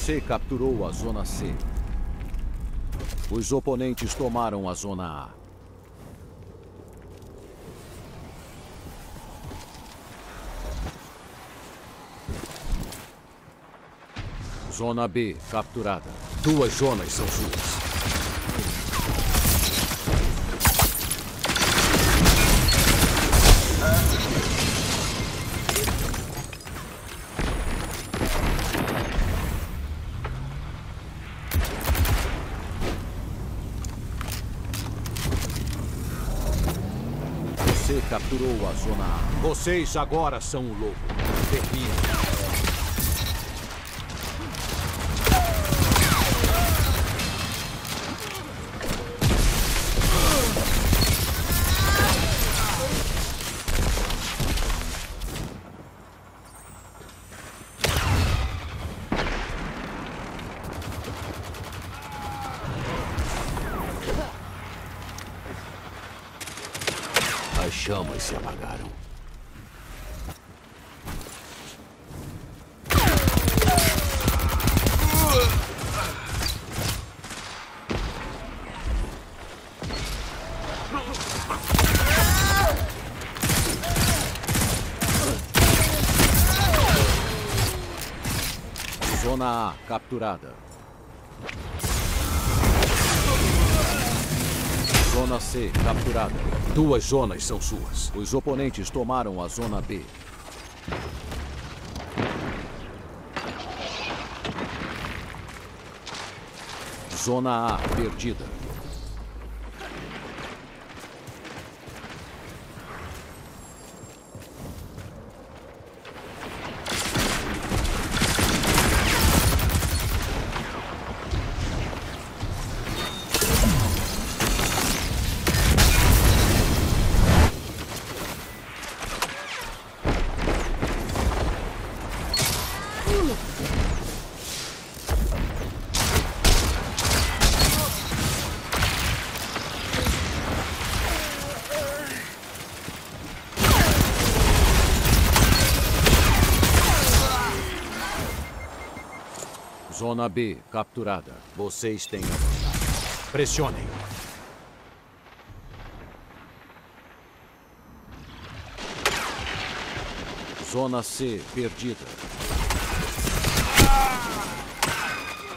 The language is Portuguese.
Você capturou a Zona C. Os oponentes tomaram a Zona A. Zona B capturada. 2 zonas são suas. Você capturou a Zona A. Vocês agora são o lobo. Termine. As chamas se apagaram. Zona A capturada. Zona C capturada. 2 zonas são suas. Os oponentes tomaram a Zona B. Zona A perdida. Zona B capturada. Vocês têm a vantagem. Pressionem. Zona C perdida.